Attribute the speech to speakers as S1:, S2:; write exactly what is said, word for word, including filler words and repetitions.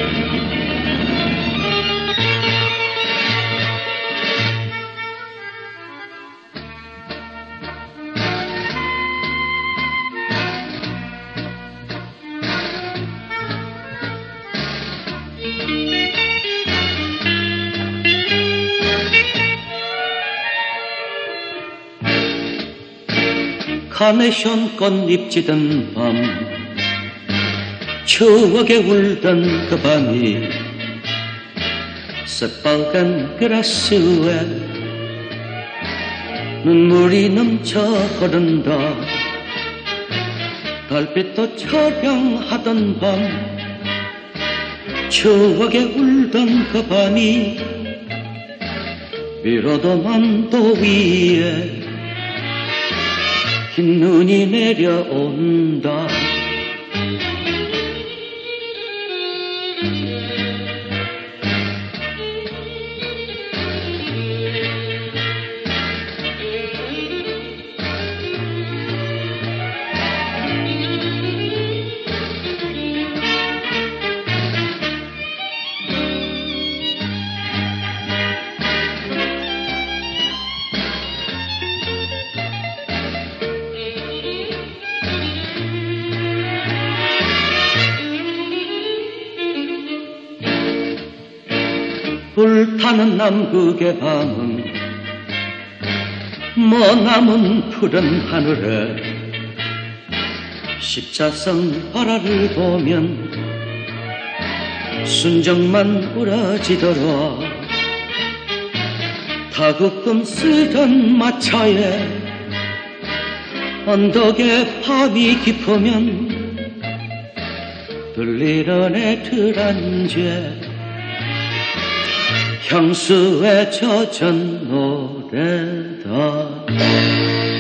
S1: 카네이션 꽃잎 지던 밤, 추억에 울던 그 밤이 새빨간 그라스에 눈물이 넘쳐 흐른다. 달빛도 처량하던 밤, 추억에 울던 그 밤이 비로도 만도 위에 흰 눈이 내려온다. 불타는 남극의 밤은 머나먼 푸른 하늘에 십자성 바라를 보면 순정만 우러지더라. 다급금 쓰던 마차에 언덕에 밤이 깊으면 들리던 애틀한 죄 향수에 젖은 노래다.